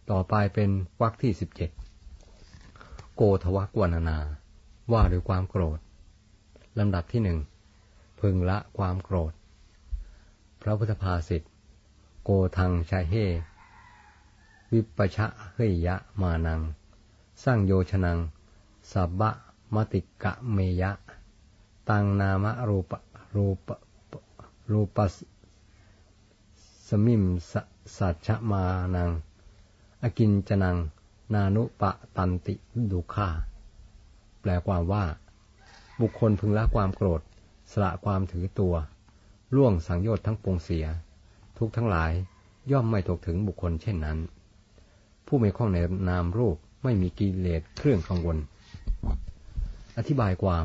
ต่อไปเป็นวรรคที่17โกทวกวรรณนาว่าด้วยความโกรธลำดับที่1พึงละความโกรธพระพุทธภาษิตโกทังชาเฮวิปชะเฮยะมานังสร้างโยชนังสับบะมติกะเมยะตังนามรูปสมิมสัจฉมานังอกินจนังนานุปะตันติดุขาแปลความว่าบุคคลพึงละความโกรธสละความถือตัวล่วงสังโยชน์ทั้งปวงเสียทุกทั้งหลายย่อมไม่ตกถึงบุคคลเช่นนั้นผู้ไม่คล้องในนามรูปไม่มีกิเลสเครื่องกังวลอธิบายความ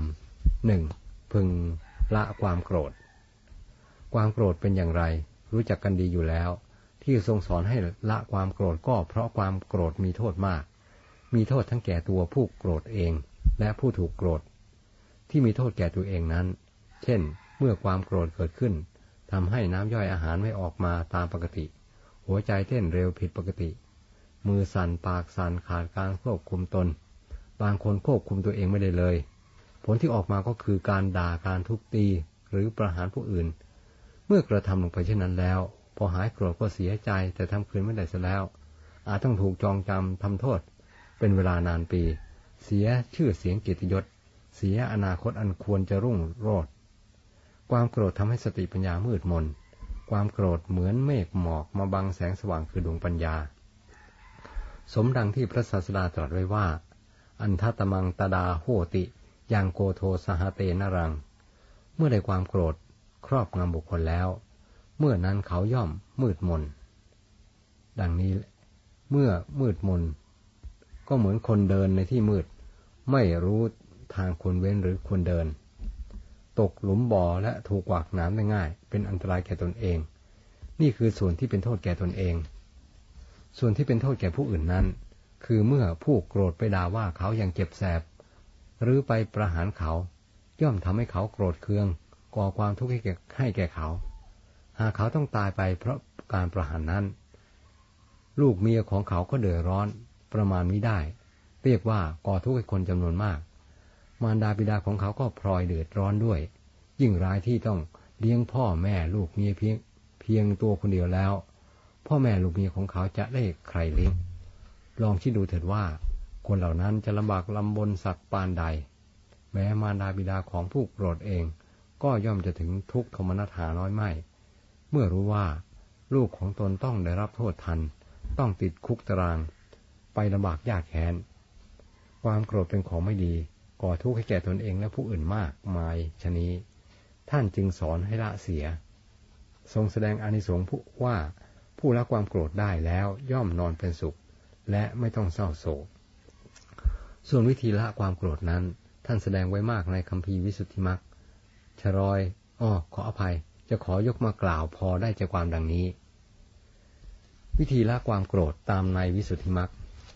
1พึงละความโกรธความโกรธเป็นอย่างไรรู้จักกันดีอยู่แล้วที่ทรงสอนให้ละความโกรธก็เพราะความโกรธมีโทษมากมีโทษทั้งแก่ตัวผู้โกรธเองและผู้ถูกโกรธที่มีโทษแก่ตัวเองนั้นเช่นเมื่อความโกรธเกิดขึ้นทำให้น้ำย่อยอาหารไม่ออกมาตามปกติหัวใจเต้นเร็วผิดปกติมือสั่นปากสั่นขาดการควบคุมตนบางคนควบคุมตัวเองไม่ได้เลยผลที่ออกมาก็คือการด่าการทุบตีหรือประหารผู้อื่นเมื่อกระทำลงไปเช่นนั้นแล้วพอหายโกรธก็เสียใจแต่ทำคืนไม่ได้ซะแล้วอาจต้องถูกจองจำทำโทษเป็นเวลานานปีเสียชื่อเสียงเกียรติยศเสียอนาคตอันควรจะรุ่งโรจน์ความโกรธทำให้สติปัญญามืดมนความโกรธเหมือนเมฆหมอกมาบังแสงสว่างคือดวงปัญญาสมดังที่พระศาสดาตรัสไว้ว่าอันทัตมังตดาโหติยังโกโทสหเตนรังเมื่อได้ความโกรธครอบงำบุคคลแล้วเมื่อนั้นเขาย่อมมืดมนดังนี้เมื่อมืดมนก็เหมือนคนเดินในที่มืดไม่รู้ทางควรเว้นหรือควรเดินตกหลุมบ่อและถูกกวากน้ำได้ง่ายเป็นอันตรายแก่ตนเองนี่คือส่วนที่เป็นโทษแก่ตนเองส่วนที่เป็นโทษแก่ผู้อื่นนั้นคือเมื่อผู้โกรธไปด่าว่าเขาอย่างเจ็บแสบหรือไปประหารเขาย่อมทำให้เขาโกรธเคืองก่อความทุกข์ให้แก่เขาหากเขาต้องตายไปเพราะการประหารนั้นลูกเมียของเขาก็เดือดร้อนประมาณมิได้เรียกว่าก่อทุกข์ให้คนจำนวนมากมารดาบิดาของเขาก็พลอยเดือดร้อนด้วยยิ่งร้ายที่ต้องเลี้ยงพ่อแม่ลูกเมียเพียงตัวคนเดียวแล้วพ่อแม่ลูกเมียของเขาจะได้ใครเลี้ยงลองคิดดูเถิดว่าคนเหล่านั้นจะลำบากลำบนสักปานใดแม้มารดาบิดาของผู้โกรธเองก็ย่อมจะถึงทุกขโทมนัสหาน้อยไม่เมื่อรู้ว่าลูกของตนต้องได้รับโทษทันต้องติดคุกตารางไปลำบากยากแค้นความโกรธเป็นของไม่ดีก่อทุกข์ให้แก่ตนเองและผู้อื่นมากมายฉะนี้ท่านจึงสอนให้ละเสียทรงแสดงอานิสงส์ว่าผู้ละความโกรธได้แล้วย่อมนอนเป็นสุขและไม่ต้องเศร้าโศกส่วนวิธีละความโกรธนั้นท่านแสดงไว้มากในคัมภีร์วิสุทธิมรรคขออภัยจะขอยกมากล่าวพอได้ใจความดังนี้วิธีละความโกรธตามในวิสุทธิมรรค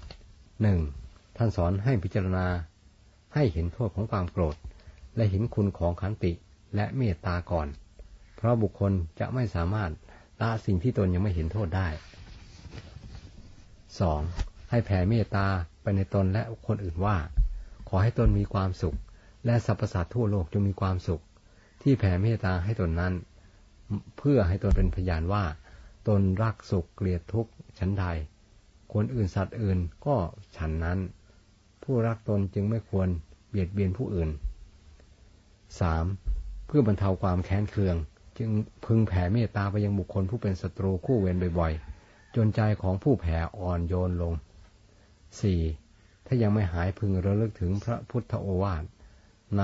1. ท่านสอนให้พิจารณาให้เห็นโทษของความโกรธและเห็นคุณของขันติและเมตตาก่อนเพราะบุคคลจะไม่สามารถละสิ่งที่ตนยังไม่เห็นโทษได้ 2. ให้แผ่เมตตาไปในตนและคนอื่นว่าขอให้ตนมีความสุขและสรรพสัตว์ทั่วโลกจงมีความสุขที่แผ่เมตตาให้ตนนั้นเพื่อให้ตนเป็นพยานว่าตนรักสุขเกลียดทุกข์ฉันใดคนอื่นสัตว์อื่นก็ฉันนั้นผู้รักตนจึงไม่ควรเบียดเบียนผู้อื่น 3. เพื่อบรรเทาความแค้นเคืองจึงพึงแผ่เมตตาไปยังบุคคลผู้เป็นศัตรูคู่เวรบ่อยๆจนใจของผู้แผ่อ่อนโยนลง 4. ถ้ายังไม่หายพึงระลึกถึงพระพุทธโอวาทใน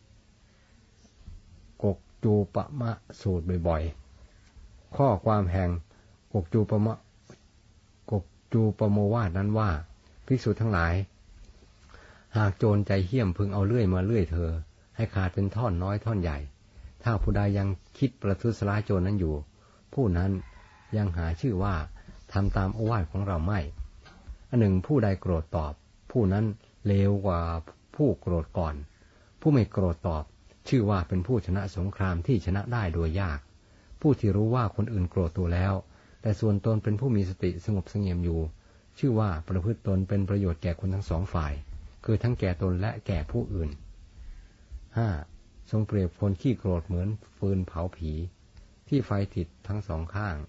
กกจูปมะสูตรบ่อยๆข้อความแห่งกกจูปโมวาทนั้นว่าภิกษุทั้งหลายหากโจรใจเหี้ยมพึงเอาเลื่อยมาเลื่อยเธอให้ขาดเป็นท่อนน้อยท่อนใหญ่ถ้าผู้ใดยังคิดประทุษร้ายโจรนั้นอยู่ผู้นั้นยังหาชื่อว่าทำตามโอวาทของเราไม่อันหนึ่งผู้ใดโกรธตอบผู้นั้นเลวกว่าผู้โกรธก่อนผู้ไม่โกรธตอบชื่อว่าเป็นผู้ชนะสงครามที่ชนะได้โดยยากผู้ที่รู้ว่าคนอื่นโกรธตัวแล้วแต่ส่วนตนเป็นผู้มีสติสงบเสงี่ยมอยู่ชื่อว่าประพฤติตนเป็นประโยชน์แก่คนทั้งสองฝ่ายคือทั้งแก่ตนและแก่ผู้อื่น 5. ทรงเปรียบคนขี้โกรธเหมือนฟืนเผาผีที่ไฟติดทั้งสองข้าง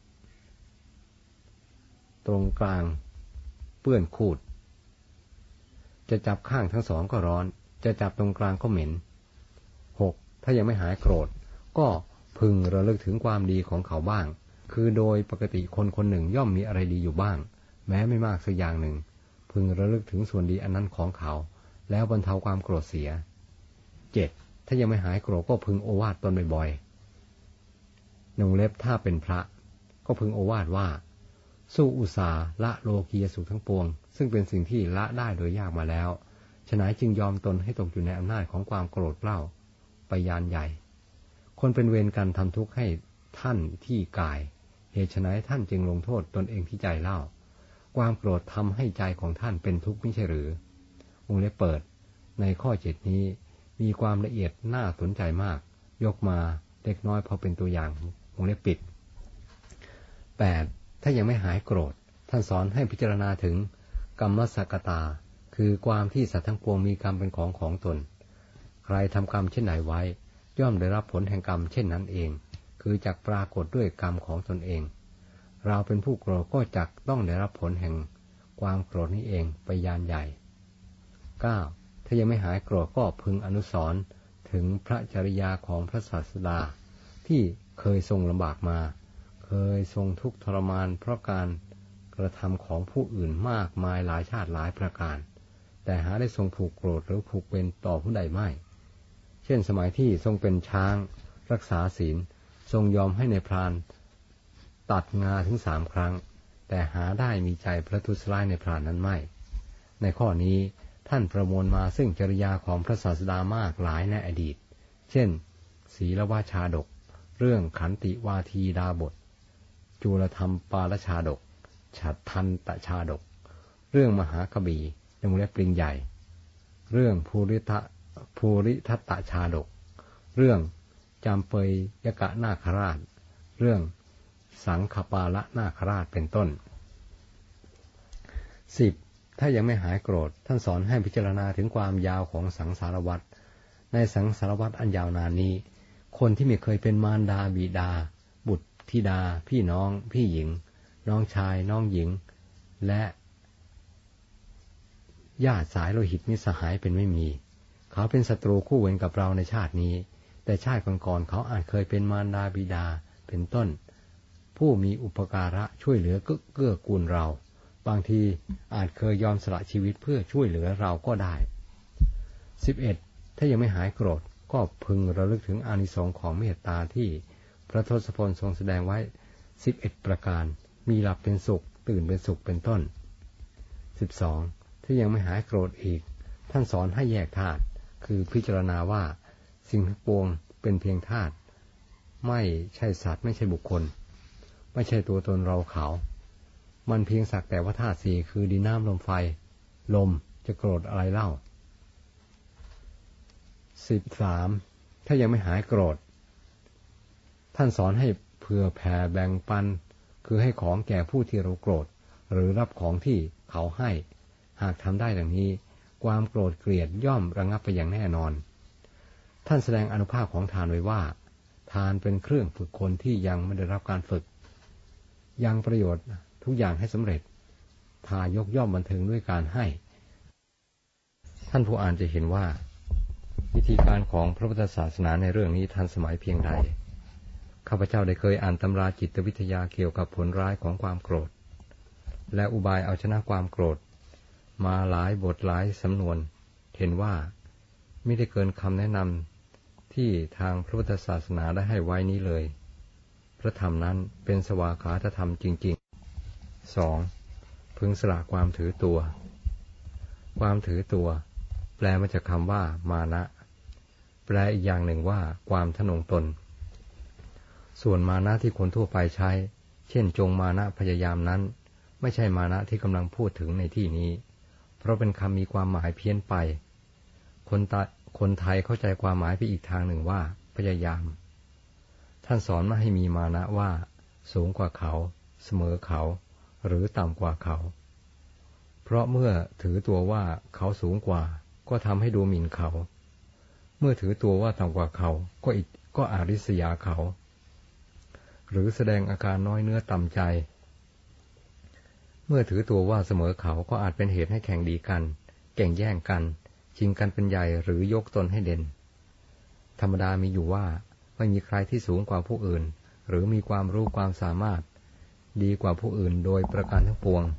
ตรงกลางเปื้อนขูดจะจับข้างทั้งสองก็ร้อนจะจับตรงกลางก็เหม็น 6. ถ้ายังไม่หายโกรธก็พึงระลึกถึงความดีของเขาบ้างคือโดยปกติคนคนหนึ่งย่อมมีอะไรดีอยู่บ้างแม้ไม่มากสักอย่างหนึ่งพึงระลึกถึงส่วนดีอันนั้นของเขาแล้วบรรเทาความโกรธเสีย 7. ถ้ายังไม่หายโกรธก็พึงโอวาทตนบ่อยๆวงเล็บถ้าเป็นพระก็พึงโอวาทว่าสู้อุตสาละโลกียสุขทั้งปวงซึ่งเป็นสิ่งที่ละได้โดยยากมาแล้วฉะนั้นจึงยอมตนให้ตกอยู่ในอำนาจของความโกรธเกล้าไปยานใหญ่คนเป็นเวรกันทำทุกข์ให้ท่านที่กายเหตุฉะนั้นท่านจึงลงโทษตนเองที่ใจเล่าความโกรธทำให้ใจของท่านเป็นทุกข์ไม่ใช่หรือวงเล็บเปิดในข้อ7นี้มีความละเอียดน่าสนใจมากยกมาเล็กน้อยพอเป็นตัวอย่างวงเล็บปิด 8. ถ้ายังไม่หายโกรธท่านสอนให้พิจารณาถึงกรรมสักตาคือความที่สัตว์ทั้งปวงมีกรรมเป็นของตนใครทำกรรมเช่นไหนไว้ย่อมได้รับผลแห่งกรรมเช่นนั้นเองคือจักปรากฏด้วยกรรมของตนเองเราเป็นผู้โกรธก็จักต้องได้รับผลแห่งความโกรธนี้เองไปยานใหญ่ 9. ถ้ายังไม่หายโกรธก็พึงอนุสรณ์ถึงพระจริยาของพระศาสดาที่เคยทรงลำบากมาเคยทรงทุกข์ทรมานเพราะการกระทำของผู้อื่นมากมายหลายชาติหลายประการแต่หาได้ทรงผูกโกรธหรือผูกเวรต่อผู้ใดไม่เช่นสมัยที่ทรงเป็นช้างรักษาศีลทรงยอมให้ในพรานตัดงาถึง3 ครั้งแต่หาได้มีใจประทุษร้ายในพรานนั้นไม่ในข้อนี้ท่านประมวลมาซึ่งจริยาของพระศาสดามากหลายในอดีตเช่นศีลวชาดกเรื่องขันติวาทีดาบทจุลธรรมปาลชาดกฉัตรทันตชาดกเรื่องมหากบีวงเล็บปริงใหญ่เรื่องภูริทัตตชาดกเรื่องจามเปยยกะนาคราชเรื่องสังขปาละนาคราชเป็นต้น 10. ถ้ายังไม่หายโกรธท่านสอนให้พิจารณาถึงความยาวของสังสารวัฏในสังสารวัฏอันยาวนานนี้คนที่ไม่เคยเป็นมารดาบิดาบุตรธิดาพี่น้องพี่หญิงน้องชายน้องหญิงและญาติสายโลหิตมิตรสหายเป็นไม่มีเขาเป็นศัตรูคู่เวรกับเราในชาตินี้แต่ชาติก่อนๆเขาอาจเคยเป็นมารดาบิดาเป็นต้นผู้มีอุปการะช่วยเหลือเกื้อกูลเราบางทีอาจเคยยอมสละชีวิตเพื่อช่วยเหลือเราก็ได้ 11. ถ้ายังไม่หายโกรธก็พึงระลึกถึงอานิสงส์ของเมตตาที่พระทศพลทรงแสดงไว้11ประการมีหลับเป็นสุขตื่นเป็นสุขเป็นต้น 12. ถ้ายังไม่หายโกรธอีกท่านสอนให้แยกธาตุคือพิจารณาว่าสิ่งทั้งปวงเป็นเพียงธาตุไม่ใช่สัตว์ไม่ใช่บุคคลไม่ใช่ตัวตนเราเขามันเพียงสักแต่ว่าธาตุสี่คือดินน้ำลมไฟลมจะโกรธอะไรเล่า 13. ถ้ายังไม่หายโกรธท่านสอนให้เผื่อแผ่แบ่งปันคือให้ของแก่ผู้ที่เราโกรธหรือรับของที่เขาให้หากทำได้ดังนี้ความโกรธเกลียดย่อมระงับไปอย่างแน่นอนท่านแสดงอานุภาพของทานไว้ว่าทานเป็นเครื่องฝึกคนที่ยังไม่ได้รับการฝึกยังประโยชน์ทุกอย่างให้สำเร็จทายกย่อมบันเทิงด้วยการให้ท่านผู้อ่านจะเห็นว่าวิธีการของพระพุทธศาสนาในเรื่องนี้ทันสมัยเพียงใดข้าพเจ้าได้เคยอ่านตำราจิตวิทยาเกี่ยวกับผลร้ายของความโกรธและอุบายเอาชนะความโกรธมาหลายบทหลายสำนวนเห็นว่าไม่ได้เกินคำแนะนำที่ทางพระพุทธศาสนาได้ให้ไว้นี้เลยพระธรรมนั้นเป็นสวากขาธรรมจริงๆ 2. พึงสละความถือตัวความถือตัวแปลมาจากคำว่ามานะแปลอีกอย่างหนึ่งว่าความทะนงตนส่วนมานะที่คนทั่วไปใช้เช่นจงมานะพยายามนั้นไม่ใช่มานะที่กำลังพูดถึงในที่นี้เพราะเป็นคำมีความหมายเพี้ยนไปคนไทยเข้าใจความหมายไปอีกทางหนึ่งว่าพยายามท่านสอนไม่ให้มีมานะว่าสูงกว่าเขาเสมอเขาหรือต่ำกว่าเขาเพราะเมื่อถือตัวว่าเขาสูงกว่าก็ทำให้ดูหมิ่นเขาเมื่อถือตัวว่าต่ำกว่าเขาก็อาริษยาเขาหรือแสดงอาการน้อยเนื้อต่ำใจเมื่อถือตัวว่าเสมอเขาก็อาจเป็นเหตุให้แข่งดีกันแข่งแย่งกันชิงกันเป็นใหญ่หรือยกตนให้เด่นธรรมดามีอยู่ว่าไม่มีใครที่สูงกว่าผู้อื่นหรือมีความรู้ความสามารถดีกว่าผู้อื่นโดยประการทั้งปวง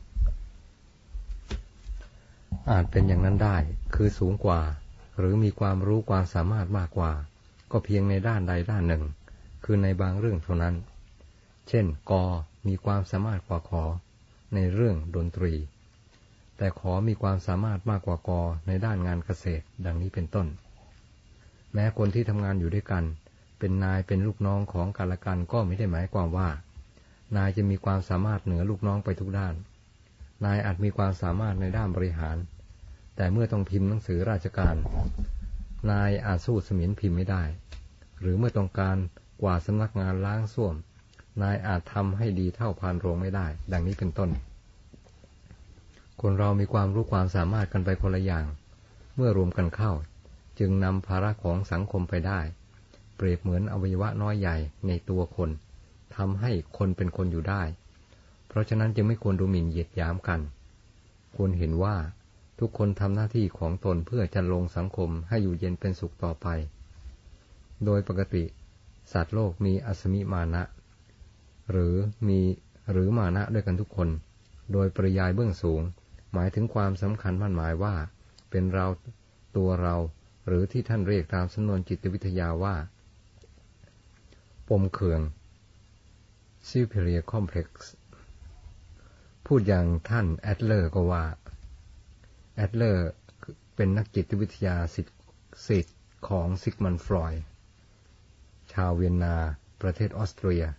อาจเป็นอย่างนั้นได้คือสูงกว่าหรือมีความรู้ความสามารถมากกว่าก็เพียงในด้านใดด้านหนึ่งคือในบางเรื่องเท่านั้นเช่นกมีความสามารถกว่าขอในเรื่องดนตรีแต่ขอมีความสามารถมากกว่ากในด้านงานเกษตรดังนี้เป็นต้นแม้คนที่ทำงานอยู่ด้วยกันเป็นนายเป็นลูกน้องของกันและกันก็ไม่ได้หมายความว่านายจะมีความสามารถเหนือลูกน้องไปทุกด้านนายอาจมีความสามารถในด้านบริหารแต่เมื่อต้องพิมพ์หนังสือราชการนายอาจสู้เสมียนพิมพ์ไม่ได้หรือเมื่อต้องการกวาดสำนักงานล้างส้วมนายอาจทำให้ดีเท่าพานโรงไม่ได้ดังนี้เป็นต้นคนเรามีความรู้ความสามารถกันไปคนละอย่างเมื่อรวมกันเข้าจึงนำภาระของสังคมไปได้เปรียบเหมือนอวัยวะน้อยใหญ่ในตัวคนทำให้คนเป็นคนอยู่ได้เพราะฉะนั้นจึงไม่ควรดูหมิ่นเหยียดหยามกันควรเห็นว่าทุกคนทำหน้าที่ของตนเพื่อจัดลงสังคมให้อยู่เย็นเป็นสุขต่อไปโดยปกติสัตว์โลกมีอัศมิมานะหรือมานะด้วยกันทุกคนโดยปริยายเบื้องสูงหมายถึงความสำคัญมั่นหมายว่าเป็นเราตัวเราหรือที่ท่านเรียกตามสำนวนจิตวิทยาว่าปมเขื่อง superior complex พูดอย่างท่านแอดเลอร์ก็ว่าแอดเลอร์เป็นนักจิตวิทยาศิษย์ของซิกมันด์ฟรอยด์ชาวเวียนนาประเทศออสเตรีย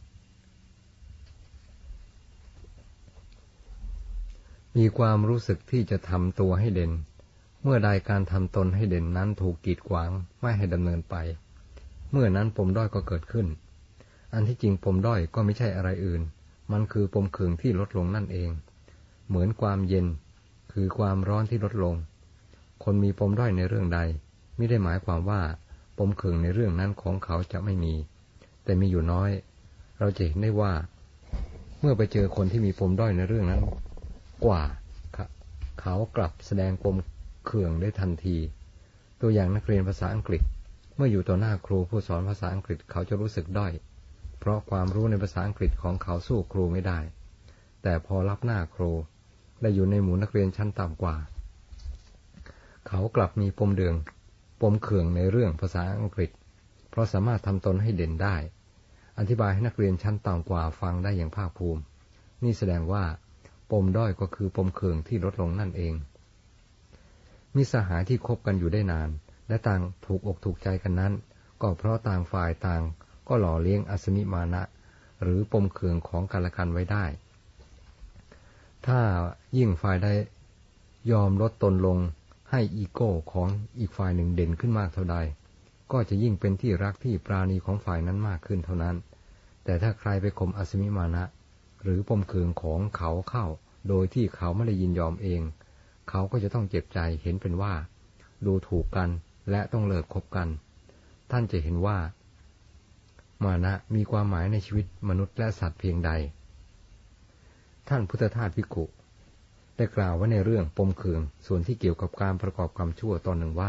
มีความรู้สึกที่จะทำตัวให้เด่นเมื่อใดการทำตนให้เด่นนั้นถูกกีดขวางไม่ให้ดำเนินไปเมื่อนั้นปมด้อยก็เกิดขึ้นอันที่จริงปมด้อยก็ไม่ใช่อะไรอื่นมันคือปมเขื่องที่ลดลงนั่นเองเหมือนความเย็นคือความร้อนที่ลดลงคนมีปมด้อยในเรื่องใดไม่ได้หมายความว่าปมเขื่องในเรื่องนั้นของเขาจะไม่มีแต่มีอยู่น้อยเราจะเห็นได้ว่าเมื่อไปเจอคนที่มีปมด้อยในเรื่องนั้นกว่าเขากลับแสดงปมเขื่องได้ทันทีตัวอย่างนักเรียนภาษาอังกฤษเมื่ออยู่ต่อหน้าครูผู้สอนภาษาอังกฤษเขาจะรู้สึกด้อยเพราะความรู้ในภาษาอังกฤษของเขาสู้ครูไม่ได้แต่พอรับหน้าครูและอยู่ในหมู่นักเรียนชั้นต่ำกว่าเขากลับมีปมเขื่องในเรื่องภาษาอังกฤษเพราะสามารถทำตนให้เด่นได้อธิบายให้นักเรียนชั้นต่ำกว่าฟังได้อย่างภาคภูมินี่แสดงว่าปมด้อยก็คือปมเขื่องที่ลดลงนั่นเองมิตรสหายที่คบกันอยู่ได้นานและต่างถูกอกถูกใจกันนั้นก็เพราะต่างฝ่ายต่างก็หล่อเลี้ยงอัศมิมานะหรือปมเขื่องของกันและกันไว้ได้ถ้ายิ่งฝ่ายใดยอมลดตนลงให้อีโก้ของอีกฝ่ายหนึ่งเด่นขึ้นมากเท่าใดก็จะยิ่งเป็นที่รักที่ปราณีของฝ่ายนั้นมากขึ้นเท่านั้นแต่ถ้าใครไปข่มอัศมิมานะหรือปมเขื่องของเขาเข้าโดยที่เขาไม่ได้ยินยอมเองเขาก็จะต้องเจ็บใจเห็นเป็นว่าดูถูกกันและต้องเลิกคบกันท่านจะเห็นว่ามานะมีความหมายในชีวิตมนุษย์และสัตว์เพียงใดท่านพุทธทาสภิกขุได้กล่าวไว้ในเรื่องปมเขื่องส่วนที่เกี่ยวกับการประกอบกรรมชั่วตอนหนึ่งว่า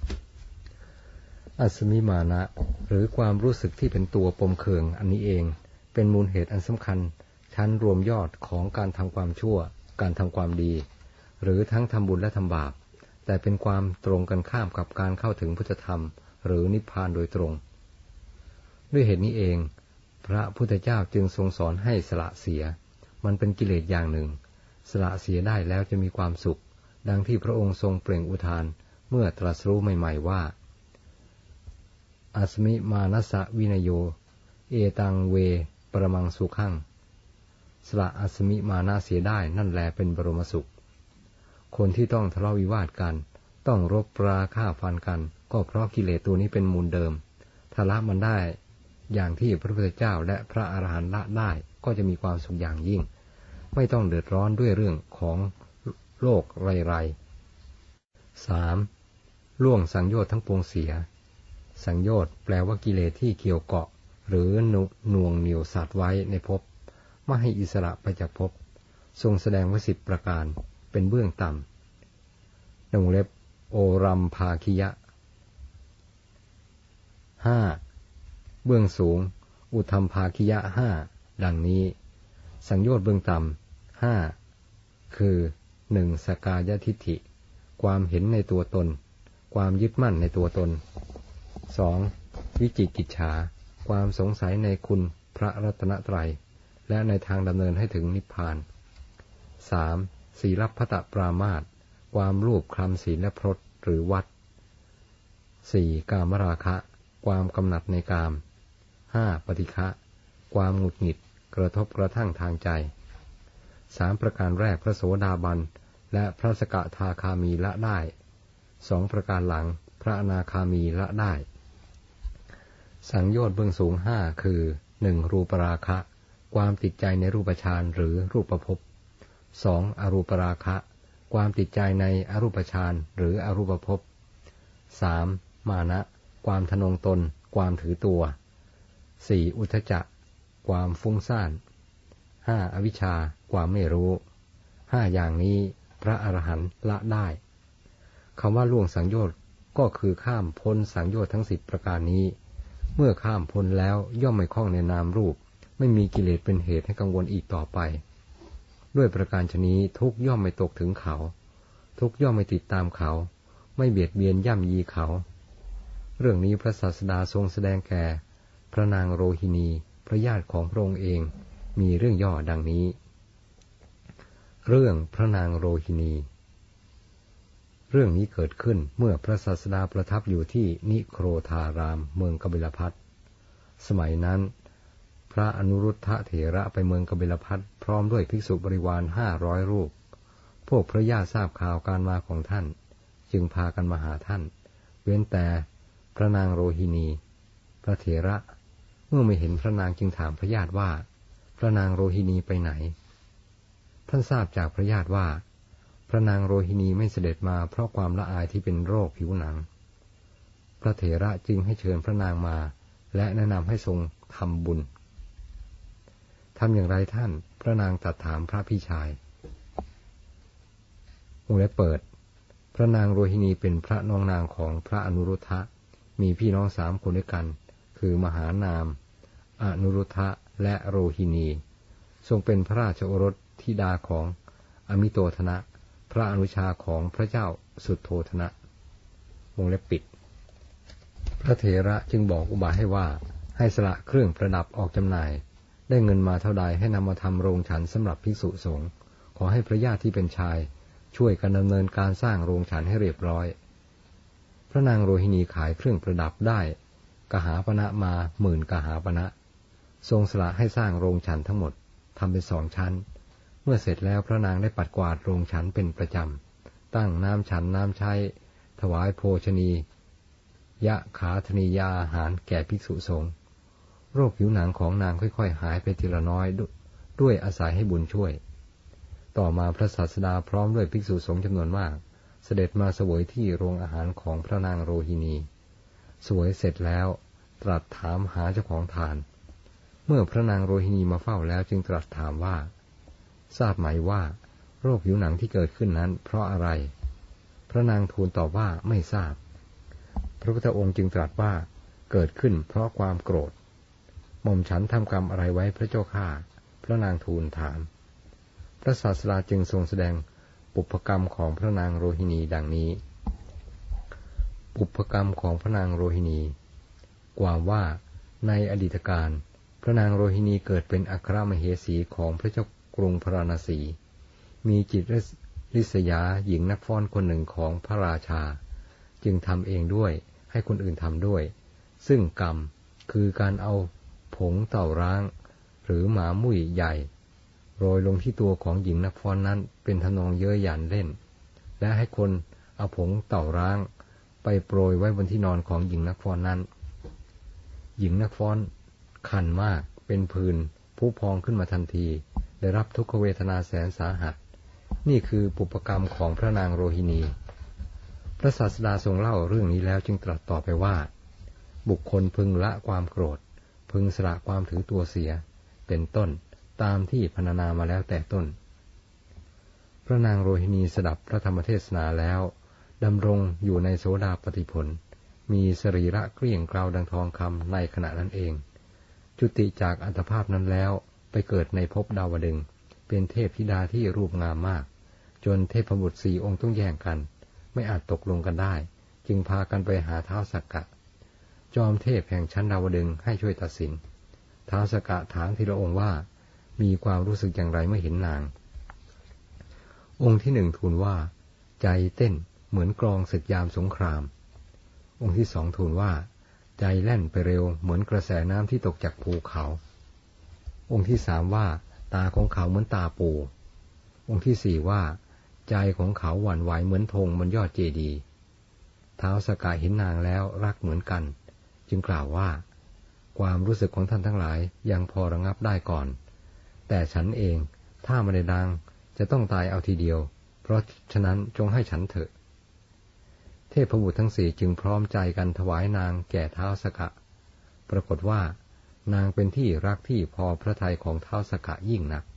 อัศมิมานะหรือความรู้สึกที่เป็นตัวปมเขื่องอันนี้เองเป็นมูลเหตุอันสำคัญชั้นรวมยอดของการทำความชั่วการทำความดีหรือทั้งทำบุญและทำบาปแต่เป็นความตรงกันข้ามกับการเข้าถึงพุทธธรรมหรือนิพพานโดยตรงด้วยเหตุนี้เองพระพุทธเจ้าจึงทรงสอนให้สละเสียมันเป็นกิเลสอย่างหนึ่งสละเสียได้แล้วจะมีความสุขดังที่พระองค์ทรงเปล่งอุทานเมื่อตรัสรู้ใหม่ๆว่าอัสมิมานัสสะวินโยเอตังเวปรมังสุขังสละอัสมิมานะเสียได้นั่นแลเป็นบรมสุขคนที่ต้องทะเลาะวิวาทกันต้องรบราฆ่าฟันกันก็เพราะกิเลสตัวนี้เป็นมูลเดิมถ้าละมันได้อย่างที่พระพุทธเจ้าและพระอรหันต์ละได้ก็จะมีความสุขอย่างยิ่งไม่ต้องเดือดร้อนด้วยเรื่องของโลกไรๆ 3. ล่วงสังโยชน์ทั้งปวงเสียสังโยชน์แปลว่ากิเลสที่เกี่ยวเกาะหรือหน่วงเหนี่ยวสัตว์ไว้ในภพไม่ให้อิสระไปจากภพทรงแสดงไว้10 ประการเป็นเบื้องต่ำในวงเล็บโอรัมภาคิยะ 5. เบื้องสูงอุทัมภาคิยะ 5 ดังนี้สังโยชน์เบื้องต่ำ5คือ 1. สกายทิฏฐิความเห็นในตัวตนความยึดมั่นในตัวตน 2. วิจิกิจฉาความสงสัยในคุณพระรัตนตรัยและในทางดำเนินให้ถึงนิพพาน 3. ศีลพัตตปรามาสความรูปคลำศีลและพรตหรือวัด 4. กามราคะความกำหนัดในกาม 5. ปฏิฆะความหงุดหงิดกระทบกระทั่งทางใจ 3 ประการแรกพระโสดาบันและพระสกทาคามีละได้ 2 ประการหลังพระอนาคามีละได้สังโยชน์เบื้องสูง 5 คือ 1. รูปราคะความติดใจในรูปฌานหรือรูปภพ 2. อรูปราคะความติดใจในอรูปฌานหรืออรูปภพ 3. มานะความทะนงตนความถือตัว 4. อุทธัจจะความฟุ้งซ่าน 5. อวิชชาความไม่รู้ 5 อย่างนี้พระอรหันต์ละได้คำว่าล่วงสังโยชน์ก็คือข้ามพ้นสังโยชน์ทั้ง10 ประการนี้เมื่อข้ามพ้นแล้วย่อมไม่คล้องในนามรูปไม่มีกิเลสเป็นเหตุให้กังวลอีกต่อไปด้วยประการฉะนี้ทุกย่อมไม่ตกถึงเขาทุกย่อมไม่ติดตามเขาไม่เบียดเบียนย่ำยีเขาเรื่องนี้พระศาสดาทรงแสดงแก่พระนางโรหินีพระญาติของพระองค์เองมีเรื่องย่อดังนี้เรื่องพระนางโรหินีเรื่องนี้เกิดขึ้นเมื่อพระศาสดาประทับอยู่ที่นิโครธารามเมืองกบิลพัสสมัยนั้นพระอนุรุทธะเถระไปเมืองกบิลพัสพร้อมด้วยภิกษุบริวาร500 รูปพวกพระญาติทราบข่าวการมาของท่านจึงพากันมาหาท่านเว้นแต่พระนางโรหินีพระเถระเมื่อไม่เห็นพระนางจึงถามพระญาติว่าพระนางโรหินีไปไหนท่านทราบจากพระญาติว่าพระนางโรหินีไม่เสด็จมาเพราะความละอายที่เป็นโรคผิวหนังพระเถระจึงให้เชิญพระนางมาและแนะนำให้ทรงทำบุญทำอย่างไรท่านพระนางตรัสถามพระพี่ชายวงเล็บเปิดพระนางโรหินีเป็นพระน้องนางของพระอนุรุทธะมีพี่น้อง3 คนด้วยกันคือมหานามอนุรุทธะและโรหินีทรงเป็นพระราชโอรสธิดาของอมิโตทนะพระอนุชาของพระเจ้าสุทโธทนะวงเล็บปิดพระเถระจึงบอกอุบายให้ว่าให้สละเครื่องประดับออกจำหน่ายได้เงินมาเท่าใดให้นำมาทำโรงฉันสำหรับภิกษุสงฆ์ขอให้พระญาติที่เป็นชายช่วยกันดำเนินการสร้างโรงฉันให้เรียบร้อยพระนางโรหินีขายเครื่องประดับได้กหาปณะมา10,000 กหาปณะทรงสละให้สร้างโรงฉันทั้งหมดทำเป็น2 ชั้นเมื่อเสร็จแล้วพระนางได้ปัดกวาดโรงฉันเป็นประจำตั้งน้ำฉันน้ำใช้ถวายโภชนียะขาธนียาอาหารแก่ภิกษุสงฆ์โรคผิวหนังของนางค่อยๆหายไปทีละน้อยด้วยอาศัยให้บุญช่วยต่อมาพระศาสดาพร้อมด้วยภิกษุสงฆ์จำนวนมากเสด็จมาเสวยที่โรงอาหารของพระนางโรหินีเสวยเสร็จแล้วตรัสถามหาเจ้าของทานเมื่อพระนางโรหินีมาเฝ้าแล้วจึงตรัสถามว่าทราบไหมว่าโรคผิวหนังที่เกิดขึ้นนั้นเพราะอะไรพระนางทูลตอบว่าไม่ทราบพระพุทธองค์จึงตรัสว่าเกิดขึ้นเพราะความโกรธหม่อมฉันทำกรรมอะไรไว้พระเจ้าข้าพระนางทูลถามพระศาสดาจึงทรงแสดงปุพกรรมของพระนางโรหินีดังนี้ปุพกรรมของพระนางโรหินีความว่าในอดีตการพระนางโรหินีเกิดเป็นอัครมเหสีของพระเจ้ากรุงพาราณสีมีจิตริษยาหญิงนักฟ้อนคนหนึ่งของพระราชาจึงทำเองด้วยให้คนอื่นทำด้วยซึ่งกรรมคือการเอาผงเต่าร้างหรือหมามุ่ยใหญ่โรยลงที่ตัวของหญิงนักฟ้อนนั้นเป็นทำนองเย้ยหยันเล่นและให้คนเอาผงเต่าร้างไปโปรยไว้บนที่นอนของหญิงนักฟ้อนนั้นหญิงนักฟ้อนคันมากเป็นผื่นพุพองขึ้นมาทันทีได้รับทุกขเวทนาแสนสาหัสนี่คือปุปกรรมของพระนางโรฮินีพระศาสดาทรงเล่าเรื่องนี้แล้วจึงตรัสต่อไปว่าบุคคลพึงละความโกรธพึงสละความถือตัวเสียเป็นต้นตามที่พรรณนามาแล้วแต่ต้นพระนางโรฮินีสดับพระธรรมเทศนาแล้วดำรงอยู่ในโสดาปัตติผลมีสรีระเกลี้ยงเกลาดังทองคำในขณะนั้นเองจุติจากอัตภาพนั้นแล้วไปเกิดในภพดาวดึงส์เป็นเทพธิดาที่รูปงามมากจนเทพบุตร4 องค์ต้องแย่งกันไม่อาจตกลงกันได้จึงพากันไปหาท้าวสักกะจอมเทพแห่งชั้นดาวดึงส์ให้ช่วยตัดสินท้าวสักกะถามทีละองค์ว่ามีความรู้สึกอย่างไรเมื่อเห็นนางองค์ที่1ทูลว่าใจเต้นเหมือนกลองศึกยามสงครามองค์ที่2ทูลว่าใจแล่นไปเร็วเหมือนกระแสน้ำที่ตกจากภูเขาองค์ที่3ว่าตาของเขาเหมือนตาปูองค์ที่4ว่าใจของเขาหวั่นไหวเหมือนธงบนยอดเจดีย์ท้าวสักกะเห็นนางแล้วรักเหมือนกันจึงกล่าวว่าความรู้สึกของท่านทั้งหลายยังพอระงับได้ก่อนแต่ฉันเองถ้าไม่ได้ดังจะต้องตายเอาทีเดียวเพราะฉะนั้นจงให้ฉันเถอะเทพบุตรทั้ง4จึงพร้อมใจกันถวายนางแก่ท้าวสักกะปรากฏว่านางเป็นที่รักที่พอพระทัยของท้าวสักกะยิ่งนัก